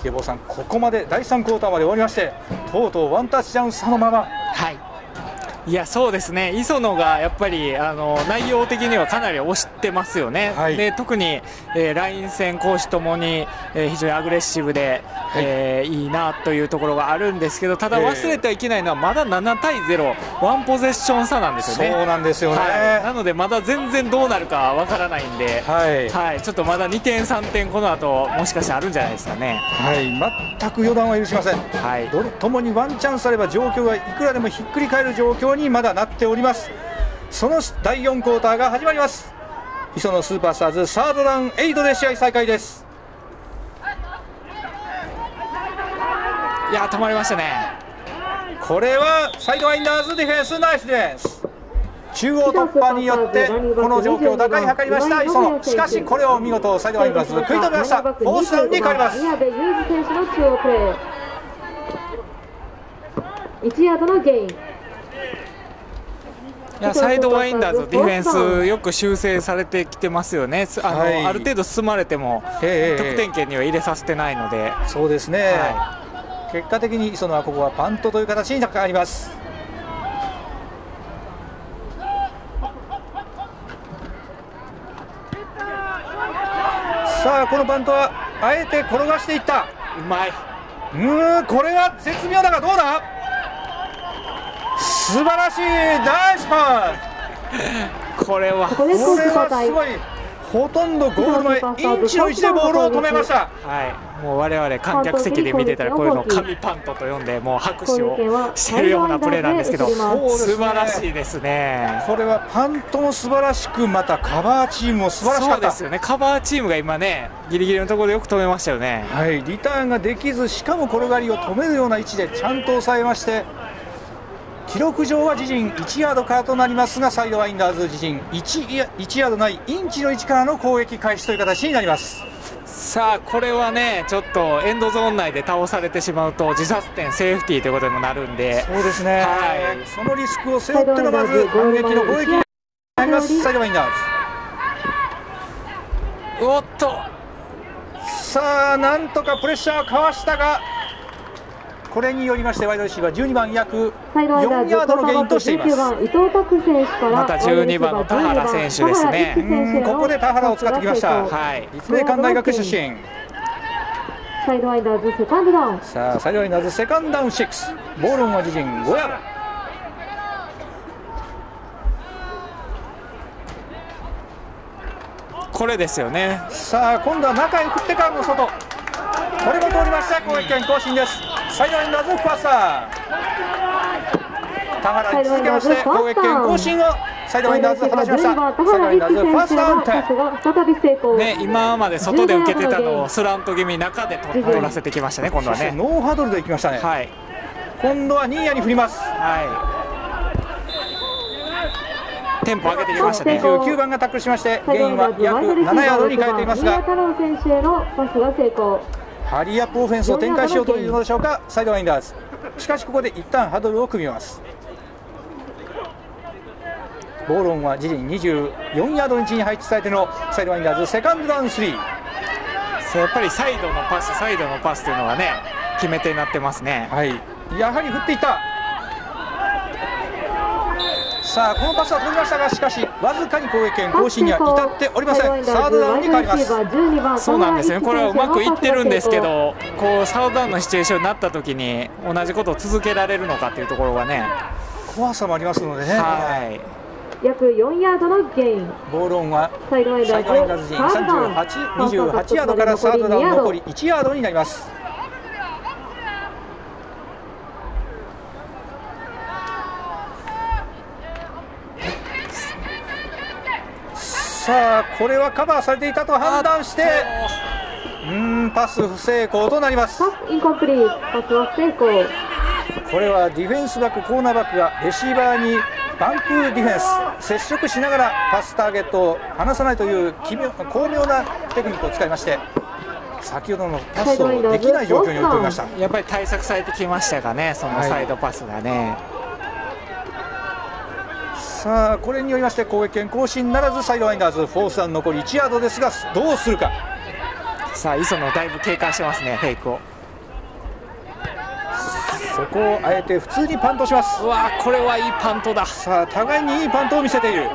ケボーさん、ここまで第3クォーターまで終わりまして、とうとうワンタッチダウン差のまま。 はい、いやそうですね、磯野がやっぱり内容的にはかなり押してますよね、はい、で特に、ライン戦、攻守ともに、非常にアグレッシブで、はい、いいなというところがあるんですけど、ただ忘れてはいけないのは、まだ7対0、ワンポゼッション差なんですよね。 そうなんですよね、 はい、なので、まだ全然どうなるかわからないんで、はいはい、ちょっとまだ2点、3点、この後もしかしてあるんじゃないですかね。 はい、全く予断は許しません、はい、ともにワンチャンスあれば、状況がいくらでもひっくり返る状況にまだなっております。その第4クォーターが始まります。磯野スーパースターズ、サードダウン8で試合再開です。 いや止まりましたね。 これはサイドワインダーズディフェンス、ナイスディフェンス、中央突破によってこの状況を打開図りました磯野。しかしこれを見事サイドワインダーズ食い止めました。フォースダウンに変わります。 1ヤードのゲイン。 いやサイドワインダーズディフェンスよく修正されてきてますよね。はい、ある程度進まれても得点圏には入れさせてないので。 そうですね、はい、結果的に磯野はここはパントという形に変わります。さあこのパントはあえて転がしていった。 うまい。 これは絶妙だがどうだ。素晴らしいナイスパン。 これはすごい。ほとんどゴール前インチの位置でボールを止めました。 はい、もう我々観客席で見てたらこういうのを神パントと呼んでもう拍手をしているようなプレーなんですけど、素晴らしいですね。 これはパントも素晴らしく、またカバーチームも素晴らしかった。 そうですよね、カバーチームが今ねギリギリのところでよく止めましたよね。 はい、リターンができず、しかも転がりを止めるような位置でちゃんと抑えまして、記録上は自陣1ヤードからとなりますが、サイドワインダーズ自陣 1ヤードないインチの位置からの攻撃開始という形になります。 さあこれはねちょっとエンドゾーン内で倒されてしまうと自殺点セーフティーということにもなるんで、 そうですね、はい、そのリスクを背負ってのまず反撃の攻撃になります。サイドワインダーズ、おっとさあなんとかプレッシャーをかわしたが、これによりましてワイドレシーバー12番約4ヤードのゲインとしています。また12番の田原選手ですね。 ここで田原を使ってきました。はい、立命館大学出身。 サイドワインダーズセカンドダウン。 さあサイドワインダーズセカンドダウン6、ボールオンは自陣5ヤード。 これですよね。 さあ今度は中へ振ってからの外、これも通りました。攻撃権更新です。サイドワインダーズファースター、田原に続けまして攻撃権更新をサイドワインダーズ果たしました。サイドワインダーズファーストダウン点、 ね、今まで外で受けてたのをスラント気味中で取らせてきましたね。今度はねノーハドルでいきましたね。はい、今度は新谷に振ります。 はい、テンポ上げてきましたね。 29番がタックルしまして、ゲインは約7ヤードに変えていますが、ハリーアップオフェンスを展開しようというのでしょうか、サイドワインダーズ。しかしここで一旦ハドルを組みます。ボールオンは自陣24ヤードの位置に配置されてのサイドワインダーズセカンドダウン3。 やっぱりサイドのパスというのがね決め手になってますね。 はい、やはり振っていった。さあこのパスは取りましたが、しかしわずかに攻撃権更新には至っておりません。サードダウンに変わります。 そうなんですよね、これはうまくいってるんですけど、こうサードダウンのシチュエーションになった時に同じことを続けられるのかというところがね、 怖さもありますのでね。はい、 約4ヤードのゲイン。 ボールオンはサイドワインダーズ陣28ヤードからサードダウン残り1ヤードになります。さあこれはカバーされていたと判断してパス不成功となります。 パスインコンプリート、パスは不成功。 これはディフェンスバックコーナーバックがレシーバーにバンクディフェンス接触しながらパスターゲットを離さないという巧妙なテクニックを使いまして、先ほどのパスをできない状況に追い込みました。 やっぱり対策されてきましたかね、そのサイドパスがね。 さあこれによりまして攻撃権更新ならず、サイドワインダーズフォースダウン残り1ヤードですが、どうするか。 さあ磯野だいぶ警戒してますね、フェイクを。 そこをあえて普通にパントします。 うわこれはいいパントだ。 さあ互いにいいパントを見せている。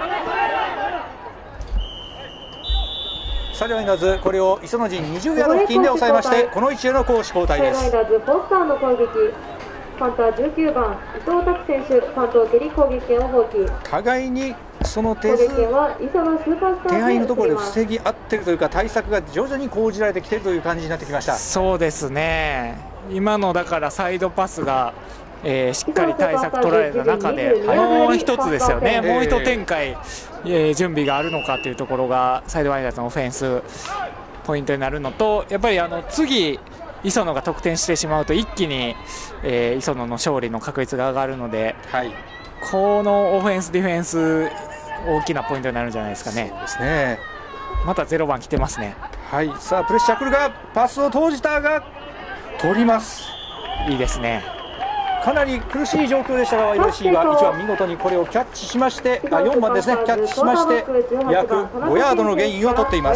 サイドワインダーズ、これを磯野陣20ヤード付近で抑えまして、この位置への攻守交代です。 サイドワインダーズフォスターの攻撃、パンター19番伊藤拓選手、パントを蹴り攻撃権を放棄。 互いにその手配のところで防ぎ合っているというか、対策が徐々に講じられてきているという感じになってきました。 そうですね、今のだからサイドパスが、しっかり対策取られた中で、もう一つですよね、もう一展開、準備があるのかというところがサイドワインダーズのオフェンスポイントになるのと、やっぱり次磯野が得点してしまうと一気に、磯野の勝利の確率が上がるので、 はい、 このオフェンスディフェンス大きなポイントになるんじゃないですかね。 そうですね。 また0番来てますね。 はい、さあプレッシャー来るが、パスを投じたが取ります。 いいですね。 かなり苦しい状況でしたが、ワイドレシーバー1番見事にこれをキャッチしまして、4番ですね、キャッチしまして約5ヤードのゲインを取っています。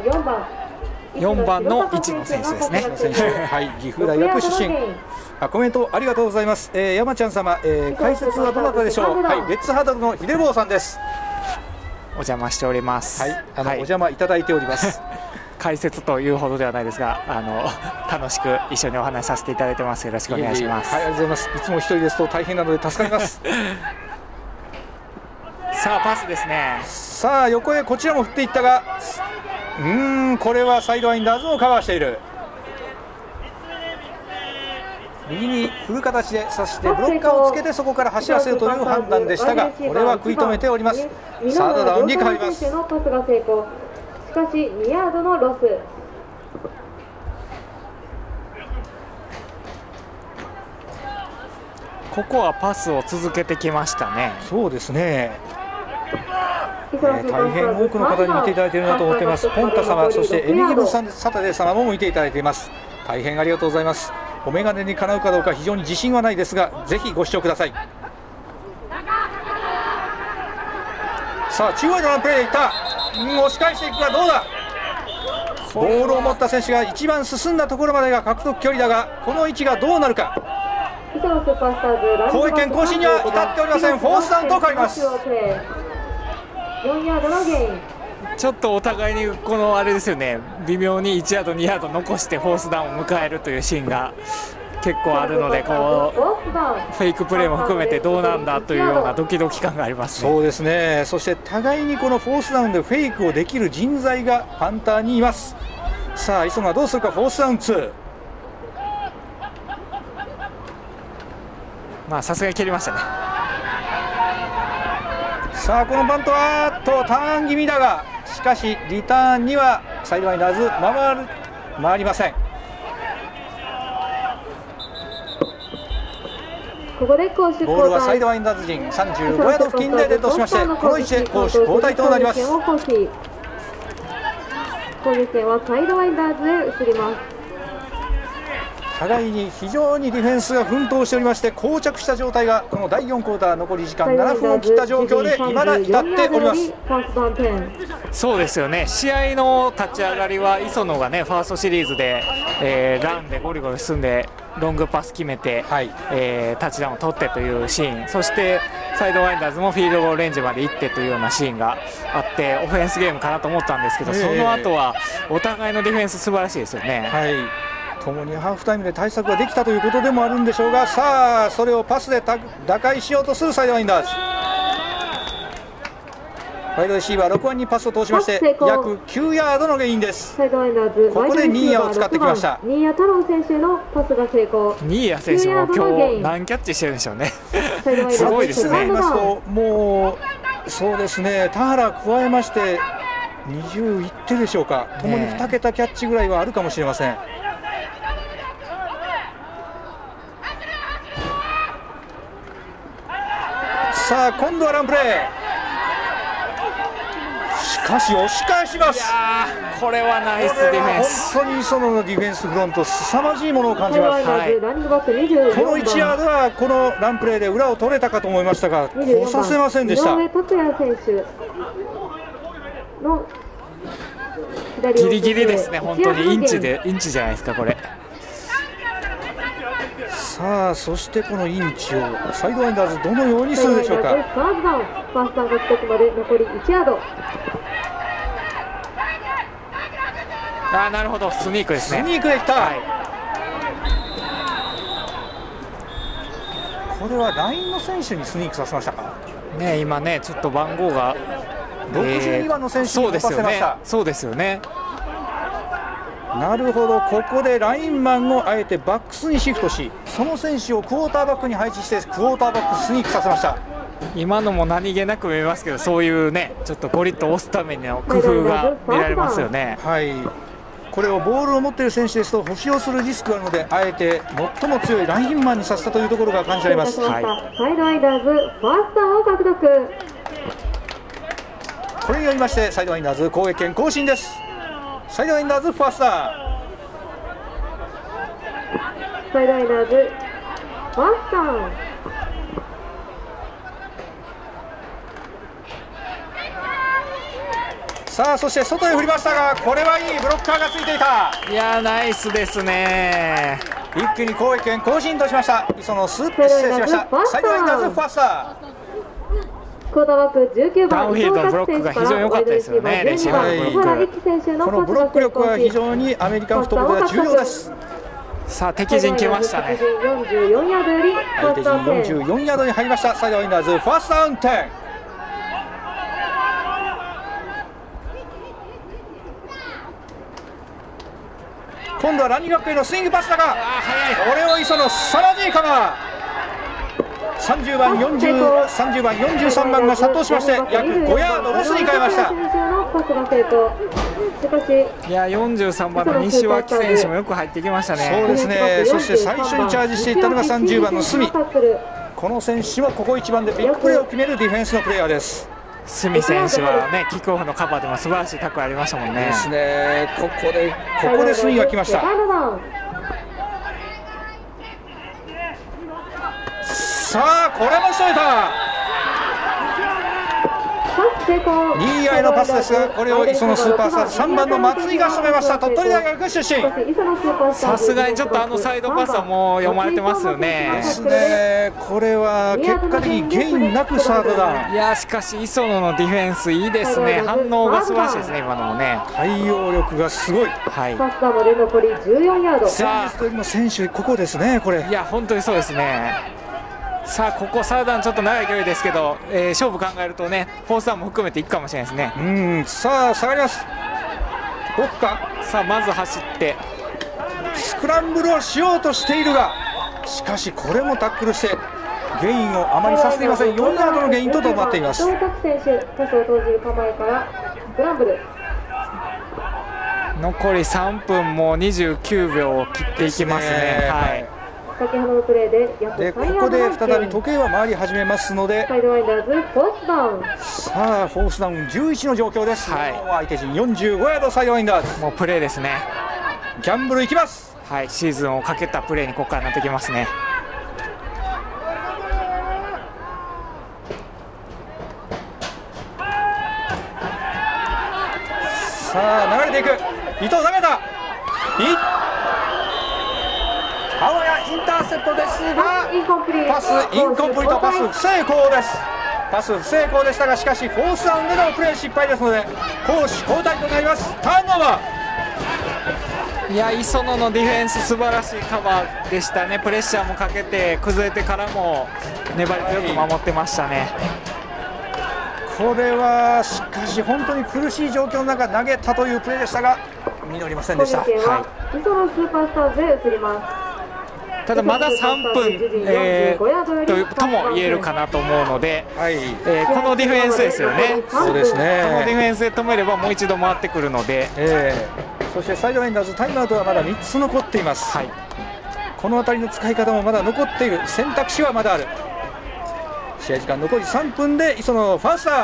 4番の一野選手ですね。 はい、岐阜大学出身。コメントありがとうございます。山ちゃん様、解説はどなたでしょう。はい、レッツハードルの秀坊さんです。 お邪魔しております。 はい、お邪魔いただいております。 解説というほどではないですが、楽しく一緒にお話しさせていただいてます。よろしくお願いします。 はい、ありがとうございます。いつも一人ですと大変なので助かります。 さあパスですね。 さあ横へこちらも振っていったが、これはサイドワインダーズをカバーしている。右に振る形で、そしてブロッカーをつけてそこから走らせるという判断でしたが、これは食い止めております。サードダウンに変わります。 しかし2ヤードのロス。 ここはパスを続けてきましたね。 そうですね。大変多くの方に見ていただいているなと思っています。ポンタ様、そしてエミギブサタデー様も見ていただいています。大変ありがとうございます。お眼鏡にかなうかどうか非常に自信はないですが、ぜひご視聴ください。さあ中央のプレーでいった、押し返していくがどうだ。ボールを持った選手が一番進んだところまでが獲得距離だが、この位置がどうなるか。攻撃権更新には至っておりません。フォースダウンと変わります。 ちょっとお互いにこのあれですよね、微妙に1ヤード2ヤード残してフォースダウンを迎えるというシーンが結構あるので、こうフェイクプレーも含めてどうなんだというようなドキドキ感がありますね。 そうですね。そして互いにこのフォースダウンでフェイクをできる人材がパンターにいます。さあ磯野はどうするか。フォースダウン2。 まあさすがに蹴りましたね。 さあこのバントはターン気味だが、しかしリターンにはサイドワインダーズ回りません。 ここで攻守交代。 ボールはサイドワインダーズ陣35ヤード付近でデッドしまして、この位置で攻守交代となります。 攻撃権はサイドワインダーズへ移ります。 互いに非常にディフェンスが奮闘しておりまして、膠着した状態がこの第4クォーター残り時間7分を切った状況で未だ至っております。 そうですよね。試合の立ち上がりは磯野がね、ファーストシリーズで、ランでゴリゴリ進んでロングパス決めて、タッチダウンを取ってというシーン、そしてサイドワインダーズもフィールドゴールレンジまで行ってというようなシーンがあって、オフェンスゲームかなと思ったんですけど、その後はお互いのディフェンス素晴らしいですよね。 ともにハーフタイムで対策ができたということでもあるんでしょうが、さあそれをパスで打開しようとするサイドワインダーズ。ワイドレシーバー6番にパスを通しまして約9ヤードのゲインです。ここでニーヤを使ってきました。 ニーヤ太郎選手のパスが成功。 ニーヤ選手も今日何キャッチしてるんでしょうね。すごいですね。 もうそうですね、田原加えまして20いってでしょうか。ともに2桁キャッチぐらいはあるかもしれません。さあ今度はランプレー。しかし押し返します。 これはナイスディフェンス。 本当に磯野のディフェンスフロント凄まじいものを感じます。この1ヤードはこのランプレーで裏を取れたかと思いましたが、来させませんでした。 ギリギリですね。本当にインチじゃないですかこれ。 さあそしてこのインチをサイドワインダーズどのようにするでしょうか。 ファーストダウン、ファーストダウン獲得まで残り1ヤード。 なるほど、スニークですね。 スニークできた、はい、これはラインの選手にスニークさせましたかね。今ねちょっと番号が 62番の選手に飛ばせました。 そうですよね。 なるほど、ここでラインマンをあえてバックスにシフトし、その選手をクォーターバックに配置してクォーターバックスニークさせました。 今のも何気なく見えますけど、そういうねちょっとゴリッと押すための工夫が見られますよね。 はい、これをボールを持っている選手ですと保守をするリスクがあるので、あえて最も強いラインマンにさせたというところが感じられます。 はい、サイドワインダーズファーストダウンを獲得。 これによりましてサイドワインダーズ攻撃権更新です。サイドワインダーズファースター、 サイドワインダーズファースター。 さあそして外へ振りましたが、これはいいブロッカーがついていた。 いやナイスですね。 一気に攻撃権更新としました。磯野スープ失礼しました。サイドワインダーズファースター。 クォーターバック19番ダウンフィールドのブロックが非常に良かったですよね。レシーバーのブロック、 このブロック力は非常にアメリカンフットボールでは重要です。 さあ敵陣来ましたね。 44ヤードより相手陣44ヤードに入りました。サイドワインダーズファーストダウン10。今度はランニングバックへのスイングパスだが、これを磯野すさまじいカバー。30番、43番が殺到しまして約5ヤードロスに変えました。 いや43番の西脇選手もよく入ってきましたね。 そうですね。そして最初にチャージしていったのが30番の角。この選手はここ1番でビッグプレーを決めるディフェンスのプレーヤーです。 角選手はねキックオフのカバーでも素晴らしいタックルありましたもんね。 ですね。ここで角が来ました。さあこれもしといた。2位合いのパスですが、これを磯野スーパースターズ3番の松井が仕留めました。鳥取大学出身。 さすがにちょっとサイドパスはもう読まれてますよね。 ですね。これは結果的にゲインなくサードダウン。 いやしかし磯野のディフェンスいいですね。反応が素晴らしいですね。今のもね対応力がすごい。 はい。 残り14ヤード。 先日というの選手ここですね。これいや本当にそうですね。さあここサードダウンちょっと長い距離ですけど、勝負考えるとねフォースダウンも含めていくかもしれないですね。 さあ下がります。奥か。 さあまず走ってスクランブルをしようとしているが、しかしこれもタックルしてゲインをあまりさせていません。4ヤードのゲインとなっています。 残り3分も29秒を切っていきますね。はい。 先ほどのプレーでここで再び時計は回り始めますので、 サイドワインダーズフォースダウン。 さあフォースダウン11の状況です。はい、相手陣45ヤードサイドワインダーズ。 もうプレーですね。 ギャンブルいきます。 はい、シーズンをかけたプレーにここからなってきますね。 さあ流れていく。伊藤投げた。あわやインターセプトですが、パスインコンプリート、パス不成功です。パス不成功でしたが、しかしフォースダウンでのプレー失敗ですので攻守交代となります。ターンオーバー。いや磯野のディフェンス素晴らしいカバーでしたね。プレッシャーもかけて崩れてからも粘り強く守ってましたね。 これはしかし本当に苦しい状況の中投げたというプレーでしたが実りませんでした。はい、 磯野スーパースターズへ移ります。 ただまだ3分、とも言えるかなと思うので、はい、このディフェンスですよね。 そうですね。 このディフェンスで止めればもう一度回ってくるので、 そしてサイドワインダーズタイムアウトはまだ3つ残っています。はい、この辺りの使い方もまだ残っている。選択肢はまだある。試合時間残り3分で磯野ファースター。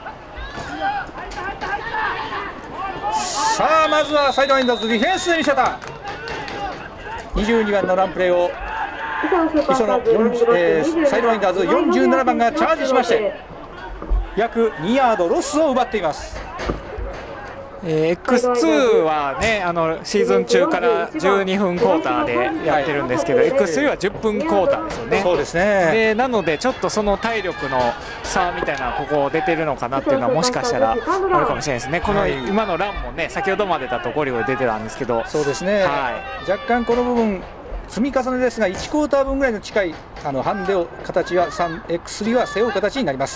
さあまずはサイドワインダーズディフェンスで見せた。22番のランプレーを磯野、サイドワインダーズ47番がチャージしまして約2ヤードロスを奪っています。 X2 はねシーズン中から12分クォーターでやってるんですけど、X3 は10分クォーターですよね。 そうですね。 でなのでちょっとその体力の差みたいなここ出てるのかなっていうのはもしかしたらあるかもしれないですね。この今のランもね先ほどまでだとゴリゴリ出てたんですけど、 そうですね、若干この部分積み重ねですが1クォーター分ぐらいの近いハンデを形は 3X3 は背負う形になります。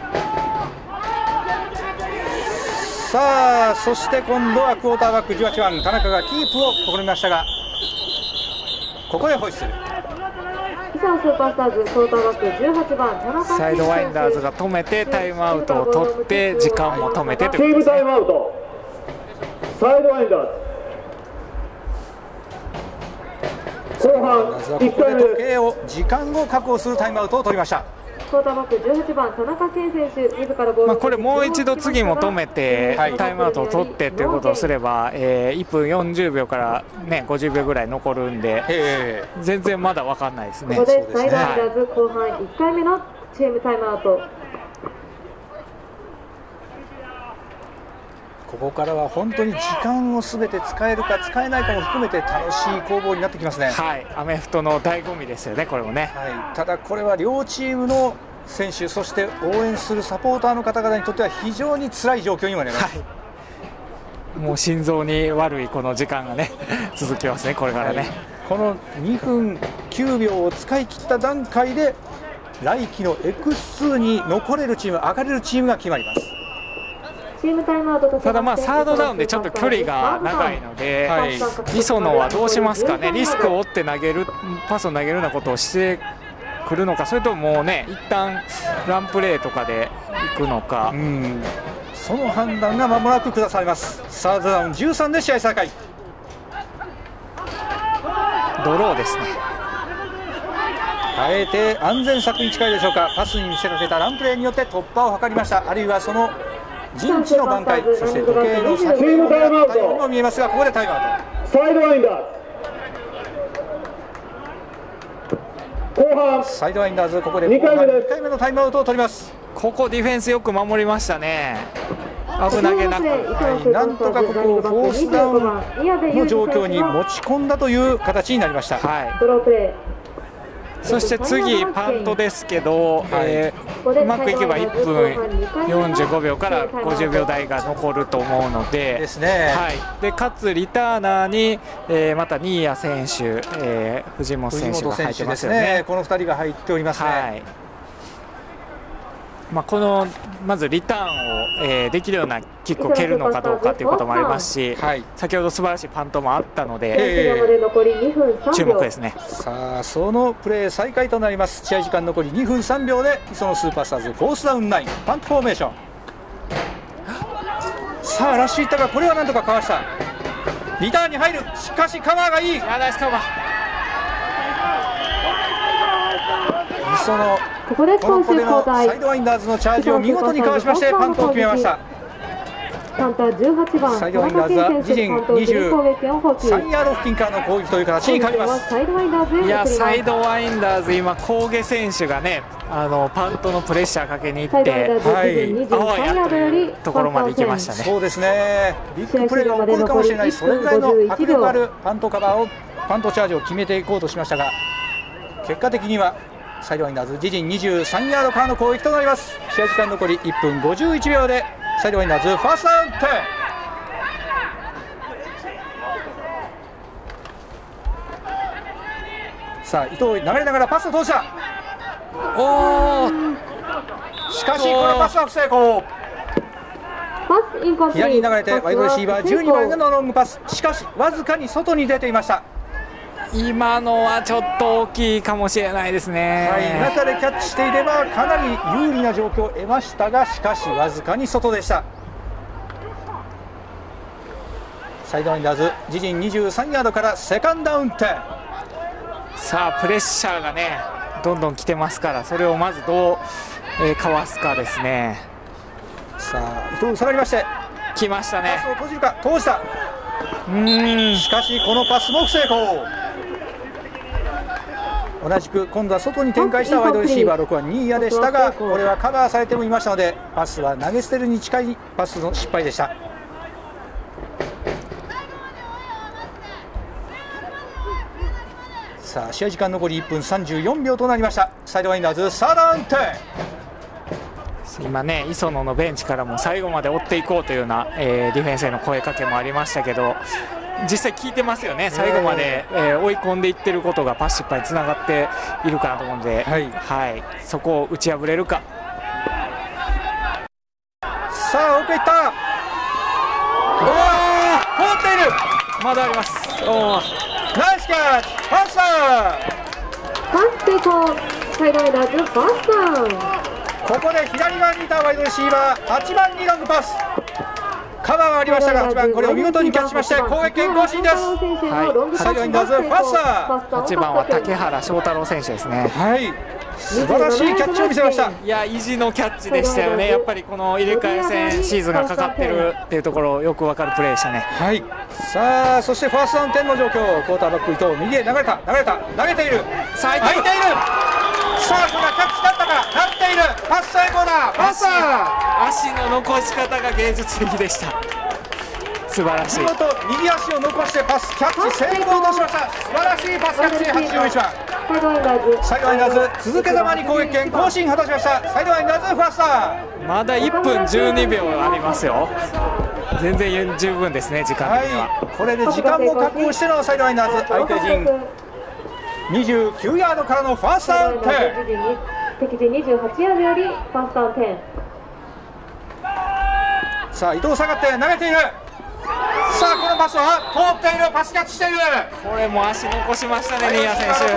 さあそして今度はクォーターバック18番田中がキープを試みましたが、ここでホイッスル。 サイドワインダーズが止めてタイムアウトを取って時間も止めてということですね。 タイムアウトサイドワインダーズ後半 1回目時計を時間を確保するタイムアウトを取りました。 クォーターバック18番田中健選手自らボール、 これもう一度次も止めてタイムアウトを取ってということをすれば、1分40秒から、ね、50秒ぐらい残るんで、全然まだ分かんないですね。 ここでサイドワインダーズ後半1回目のチームタイムアウト。 ここからは本当に時間をすべて使えるか使えないかも含めて楽しい攻防になってきますね。 はい、アメフトの醍醐味ですよね、これもね。 ただこれは両チームの選手、そして応援するサポーターの方々にとっては非常に辛い状況にもなります。 もう心臓に悪いこの時間がね続きますね、これからね。 この2分9秒を使い切った段階で来季の X2 に残れるチーム、上がれるチームが決まります。 ただサードダウンでちょっと距離が長いので、磯野はどうしますかね。リスクを負ってパスを投げるようなことをしてくるのか、それとももうね一旦ランプレーとかでいくのか、 その判断が間もなく下されます。サードダウン13で試合再開。 ドローですね。 あえて安全策に近いでしょうか。パスに見せかけたランプレーによって突破を図りました。あるいはその陣地の挽回、そして時計の先を狙ったようにも見えますが、ここでタイムアウト。 サイドワインダーズ後半サイドワインダーズここで後半2回目のタイムアウトを取ります。 ここディフェンスよく守りましたね。危なげなく、 なんとかここをフォースダウンの状況に持ち込んだという形になりました。 そして次パントですけど、うまくいけば1分45秒から50秒台が残ると思うので、でかつリターナーに、また新谷選手、藤本選手が入ってますよね。 この2人が入っておりますね。 このまずリターンを、できるようなキックを蹴るのかどうかということもありますし、先ほど素晴らしいパントもあったので、注目ですね。 さあそのプレー再開となります。試合時間残り2分3秒で磯野スーパースターズフォースダウン9パントフォーメーション。さあラッシュいったが、これはなんとかかわした。リターンに入る。しかしカバーがいい。 ナイスカバー。 磯野ここでこでのサイドワインダーズのチャージを見事にかわしましてパントを決めました。 パンター18番サイドワインダーズは自陣23ヤード付近からの攻撃という形に変わります。 いやサイドワインダーズ今攻撃選手がねパントのプレッシャーかけに行ってあわやというところまで行きましたね。 そうですね、ビッグプレーが起こるかもしれない、それぐらいの迫力あるパントカバーをパントチャージを決めていこうとしましたが、結果的にはサイドワインダーズ自陣23ヤードからの攻撃となります。試合時間残り1分51秒でサイドワインダーズファーストダウン10。さあ伊藤流れながらパスを通した。しかしこのパスは不成功。左に流れてワイドレシーバー12番のロングパス、しかしわずかに外に出ていました。 今のはちょっと大きいかもしれないですね。 中でキャッチしていればかなり有利な状況を得ましたが、しかしわずかに外でした。サイドワインダーズ自陣23ヤードからセカンドダウン10。 さあプレッシャーがねどんどん来てますから、それをまずどう、かわすかですね。 さあ伊藤下がりまして来ましたね。 パスを閉じるか、通した。しかしこのパスも不成功。同じく今度は外に展開したワイドレシーバー6番新谷でしたが、これはカバーされてもいましたのでパスは投げ捨てるに近いパスの失敗でした。 さあ試合時間残り1分34秒となりました。サイドワインダーズサードアンテ今ね、磯野のベンチからも最後まで追っていこうというような、ディフェンスへの声かけもありましたけど、実際効いてますよね。最後まで、追い込んでいってることがパス失敗につながっているかなと思うので、はい、そこを打ち破れるか。 さあ奥いった。おお、通っている。 まだあります。おナイスキャッチ。パスパス成功。サイドワイダーズパスダウン。 ここで左側にいたワイドレシーバー8番にロングパスカバーはありましたが、8番これを見事にキャッチしまして攻撃権更新です。はい、サイドワインダーズファースター。 8番は竹原翔太郎選手ですね。 はい、素晴らしいキャッチを見せました。 いや、意地のキャッチでしたよね。やっぱりこの入れ替え戦シーズンがかかってるっていうところよくわかるプレーでしたね。 はい、さあそしてファーストダウン点の状況、クォーターバック伊藤右へ流れた投げている、さあ空いている。さあこれはキャッチだったか、なっている。パス成功だ。パスだ。 足の残し方が芸術的でした。素晴らしい。 見事右足を残してパスキャッチ成功としました。素晴らしいパスキャッチ。81番サイドワインダーズ続けざまに攻撃権更新果たしました。サイドワインダーズファースター。 まだ1分12秒ありますよ。全然十分ですね、時間的には。 これで時間も確保してのサイドワインダーズ相手陣29ヤードからのファーストダウン点。 敵陣28ヤードよりファーストダウン点。 さあ伊藤下がって投げている。さあこのパスは通っている。パスキャッチしている。 これも足残しましたね、ニーヤ選手。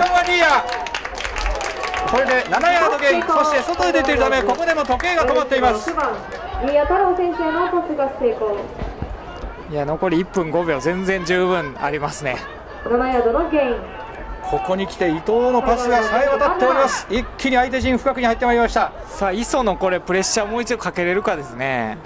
これで7ヤードゲイン、そして外へ出ているためここでも時計が止まっています。 ニーヤ太郎選手へのパスが成功。 いや、残り1分5秒全然十分ありますね。 7ヤードのゲイン。 ここに来て伊藤のパスがさえ渡っております。一気に相手陣深くに入ってまいりました。 さあ磯野、これプレッシャーもう一度かけれるかですね。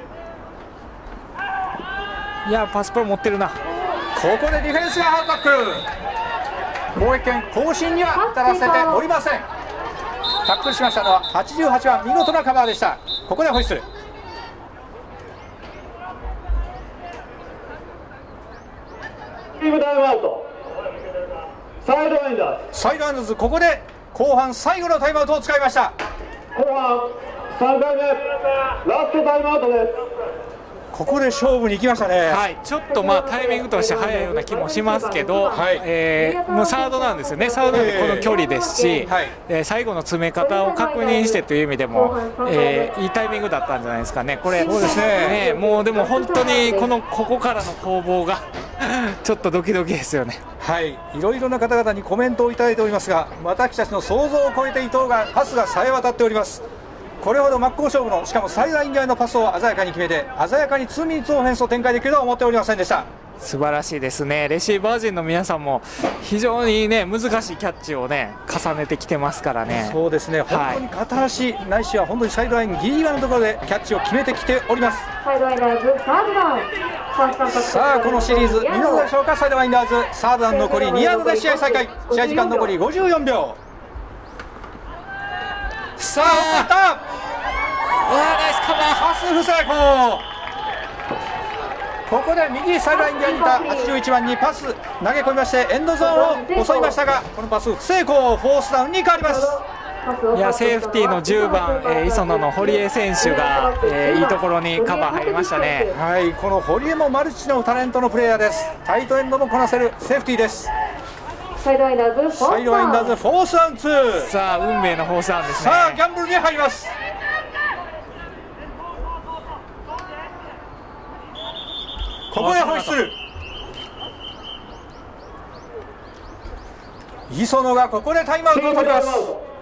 いや、パスプロ持ってるな。 ここでディフェンスがハードタックル。攻撃権更新には至らせておりません。タックルしましたのは88番、見事なカバーでした。ここでホイッスル。 チームタイムアウト。サイドワインダーズここで後半最後のタイムアウトを使いました。 後半3回目ラストタイムアウトです。 ここで勝負に行きましたね。 はい、ちょっとタイミングとして早いような気もしますけど、はい、もうサードなんですよね。サードでこの距離ですし、最後の詰め方を確認してという意味でも、いいタイミングだったんじゃないですかね。これそうですね。 もうでも本当にここからの攻防がちょっとドキドキですよね。 はい、いろいろな方々にコメントをいただいておりますが、私たちの想像を超えて伊藤がパスがさえ渡っております。これほど真っ向勝負の、しかもサイドライン際のパスを鮮やかに決めて鮮やかに2ミニッツオフェンスを展開できるとは思っておりませんでした。 素晴らしいですね。レシーバー陣の皆さんも非常にね、難しいキャッチをね重ねてきてますからね。 そうですね、本当に片足、ないしは本当にサイドラインギリギリのところでキャッチを決めてきております。 サイドワインダーズサードダウン。 さあこのシリーズ見事でしょうか。サイドワインダーズサードダウン残り2ヤードで試合再開。試合時間残り54秒。さあ打った。 ナイスカバー。 パス不成功。ここで右サイドライン際にいた81番にパス投げ込みましてエンドゾーンを襲いましたが、このパス不成功。フォースダウンに変わります。 いや、セーフティーの10番、磯野の堀江選手が、いいところにカバー入りましたね。 はい、この堀江もマルチのタレントのプレーヤーです。タイトエンドもこなせるセーフティーです。 サイドワインダーズフォースダウン2。 さあ運命のフォースダウンですね。 さあギャンブルに入ります。ここでホイッスル。磯野がここでタイムアウトを取ります。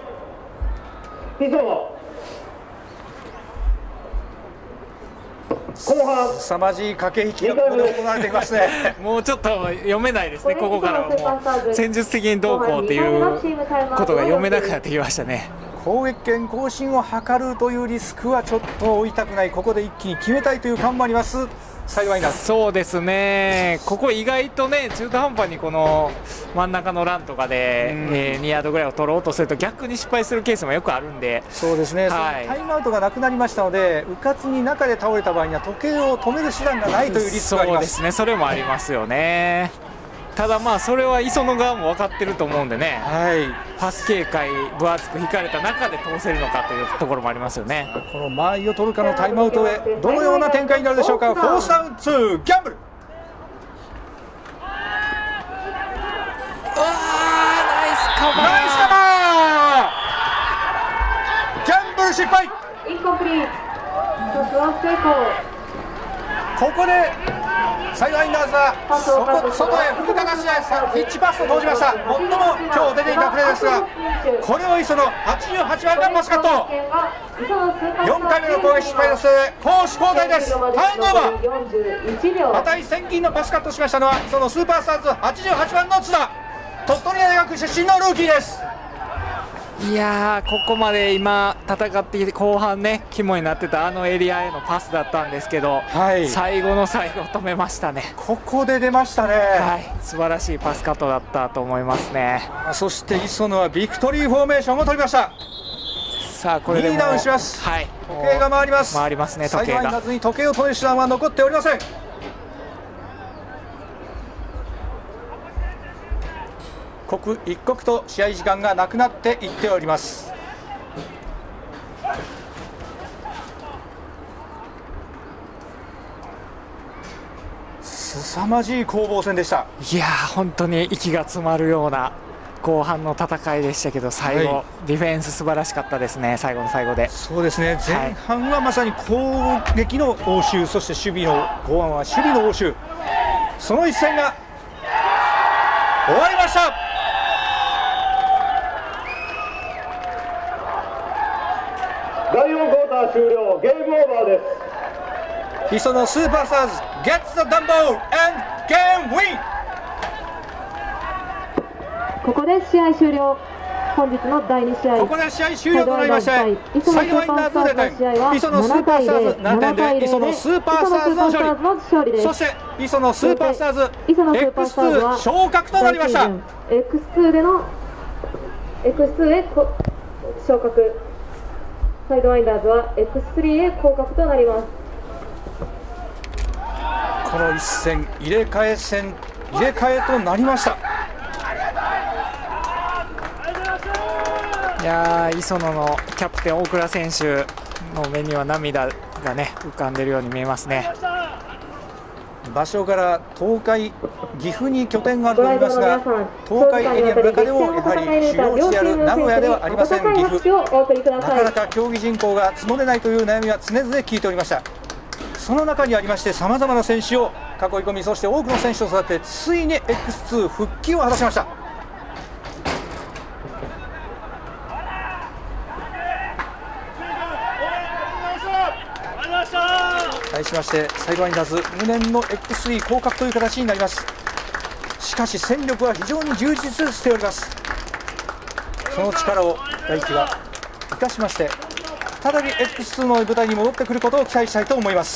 後半凄まじい駆け引きがここで行われていますね。 もうちょっと読めないですね。ここからはもう戦術的にどうこうっていうことが読めなくなってきましたね。 攻撃権更新を図るというリスクはちょっと負いたくない。ここで一気に決めたいという感もありますサイドワインダーズ。 そうですね、ここ意外とね中途半端にこの真ん中のランとかで、2ヤードぐらいを取ろうとすると逆に失敗するケースもよくあるんで。 そうですね、はい、タイムアウトがなくなりましたので、うかつに中で倒れた場合には時計を止める手段がないというリスクがあります。 そうですね、それもありますよね。 ただまあそれは磯野側も分かってると思うんでね、 はい、 パス警戒分厚く引かれた中で通せるのかというところもありますよね。 この間合いを取るかのタイムアウトへどのような展開になるでしょうか。フォースダウン2ギャンブル、 ナイスカバー、 ナイスカバー、ギャンブル失敗。 インコンプリート、トスは成功。 ここでサイドワインダーズは外へ振りかざしピッチパスを投じました。最も今日出ていたプレーですが、これを磯野88番がパスカット。4回目の攻撃失敗です。攻守交代です。ターンオーバー、また千金のパスカットしましたのは磯野スーパースターズ88番の津田、鳥取大学出身のルーキーです。 いやー、ここまで今戦ってきて後半ね肝になってたあのエリアへのパスだったんですけど、 はい、 最後の最後止めましたね。 ここで出ましたね。 はい、素晴らしいパスカットだったと思いますね。 そして磯野はビクトリーフォーメーションを取りました。 さあこれでも 2ダウンします。 はい、 時計が回ります。 回りますね。時計がサイドワインダーズに時計を止める手段は残っておりません。刻一刻と試合時間がなくなっていっております。凄まじい攻防戦でした。 いやー、本当に息が詰まるような後半の戦いでしたけど、最後、ディフェンス素晴らしかったですね。最後の最後で。 そうですね、前半はまさに攻撃の応酬、そして守備の後半は守備の応酬、その一戦が終わりました。 第4クォーター終了、ゲームオーバーです。 磯野スーパースターズ gets the dumb ball and game win。 ここで試合終了。本日の第2試合、 ここで試合終了となりまして、サイドワインダーズ0点、磯野スーパースターズ7点で磯野スーパースターズの勝利。そして磯野スーパースターズ X2 昇格となりました。 X2 での X2 へ昇格、サイドワインダーズは X3 へ降格となります。 この一戦入れ替えとなりました。 いやー、磯野のキャプテン大倉選手の目には涙がね浮かんでるように見えますね。 場所から東海、岐阜に拠点があると思いますが、東海エリアの中でもやはり主要地である名古屋ではありません。岐阜、なかなか競技人口が募れないという悩みは常々聞いておりました。その中にありまして、さまざまな選手を囲い込み、そして多くの選手を育ててついに X2 復帰を果たしました。対しましてサイドワインダーズ無念の X3 降格という形になります。しかし戦力は非常に充実しております。その力を大輝は生かしまして再び X2 の舞台に戻ってくることを期待したいと思います。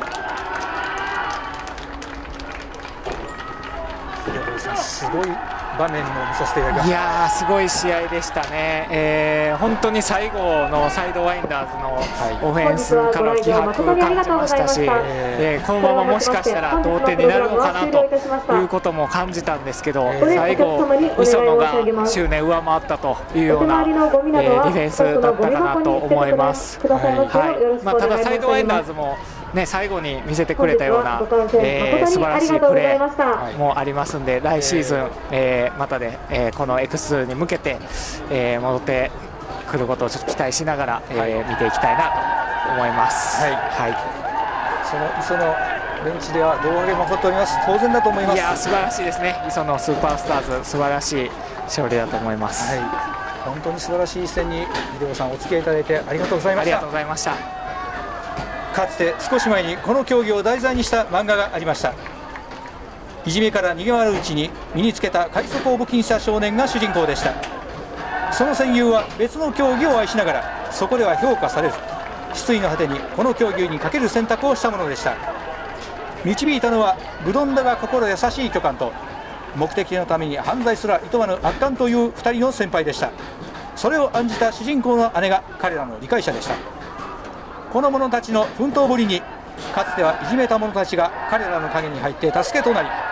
すごい場面を見させていただきました。 いやー、すごい試合でしたね。本当に最後のサイドワインダーズのオフェンスから気迫を感じましたし、このままもしかしたら同点になるのかなということも感じたんですけど、最後磯野が執念上回ったというような、ディフェンスだったかなと思います。ただサイドワインダーズもね、最後に見せてくれたような、素晴らしいプレーもありますんで、来シーズン、またで、この X2 に向けて、戻ってくることをちょっと期待しながら、見ていきたいなと思います。 その磯野ベンチでは胴上げも起こっております。当然だと思います。 いや、素晴らしいですね。磯野スーパースターズ素晴らしい勝利だと思います。 本当に素晴らしい一戦にビデオさんお付き合いいただいてありがとうございました。 ありがとうございました。 かつて少し前にこの競技を題材にした漫画がありました。いじめから逃げ回るうちに身につけた快速を武器にした少年が主人公でした。その戦友は別の競技を愛しながらそこでは評価されず、失意の果てにこの競技にかける選択をしたものでした。導いたのはぶどんだが心優しい巨漢と目的のために犯罪すら厭まぬ悪漢という2人の先輩でした。それを案じた主人公の姉が彼らの理解者でした。この者たちの奮闘ぶりにかつてはいじめた者たちが彼らの陰に入って助けとなり、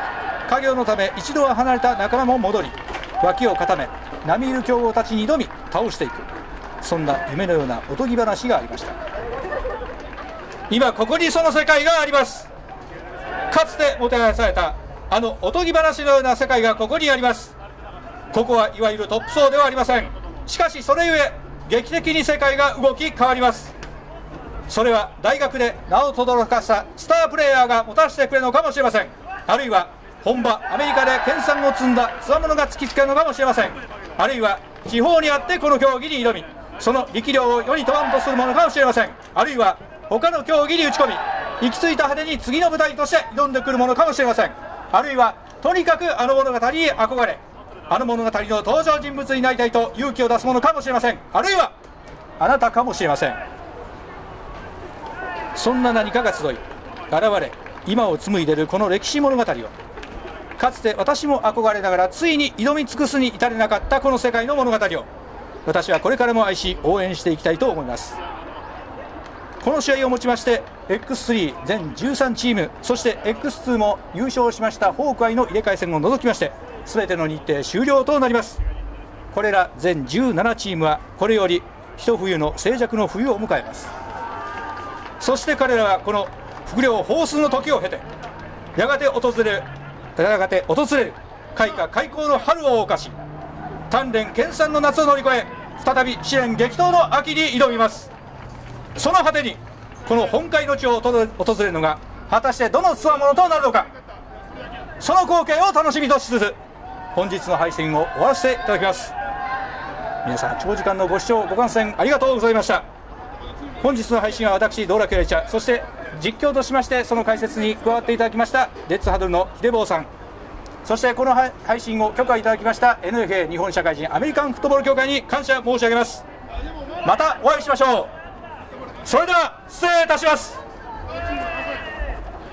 家業のため一度は離れた仲間も戻り、脇を固め並みいる強豪たちに挑み倒していく、そんな夢のようなおとぎ話がありました。今ここにその世界があります。かつてもてはやされたあのおとぎ話のような世界がここにあります。ここはいわゆるトップ層ではありません。しかしそれゆえ劇的に世界が動き変わります。それは大学で名を轟かしたスタープレーヤーがもたらしてくれるのかもしれません。あるいは本場アメリカで研鑽を積んだつわものが突きつけるのかもしれません。あるいは地方にあってこの競技に挑み、その力量を世に問わんとするものかもしれません。あるいは他の競技に打ち込み、行き着いた果てに次の舞台として挑んでくるものかもしれません。あるいはとにかくあの物語に憧れ、あの物語の登場人物になりたいと勇気を出すものかもしれません。あるいはあなたかもしれません。そんな何かが集い現れ、今を紡いでいるこの歴史物語を、かつて私も憧れながらついに挑み尽くすに至れなかったこの世界の物語を、私はこれからも愛し応援していきたいと思います。この試合をもちまして X3 全13チーム、そして X2 も優勝しましたホークアイの入れ替え戦を除きまして全ての日程終了となります。これら全17チームはこれより一冬の静寂の冬を迎えます。そして彼らはこの不良放水の時を経てやがて訪れる開花開口の春を謳歌し、鍛錬研鑽の夏を乗り越え再び試練激闘の秋に挑みます。その果てにこの本会の地を訪れるのが果たしてどのつわものとなるのか、その光景を楽しみとしつつ本日の配信を終わらせていただきます。皆さん長時間のご視聴ご観戦ありがとうございました。本日の配信は私道楽エレチャ、そして実況としましてその解説に加わっていただきましたレッツハドルの秀坊さん、そしてこの配信を許可いただきました NFA 日本社会人アメリカンフットボール協会に感謝申し上げます。またお会いしましょう。それでは失礼いたします。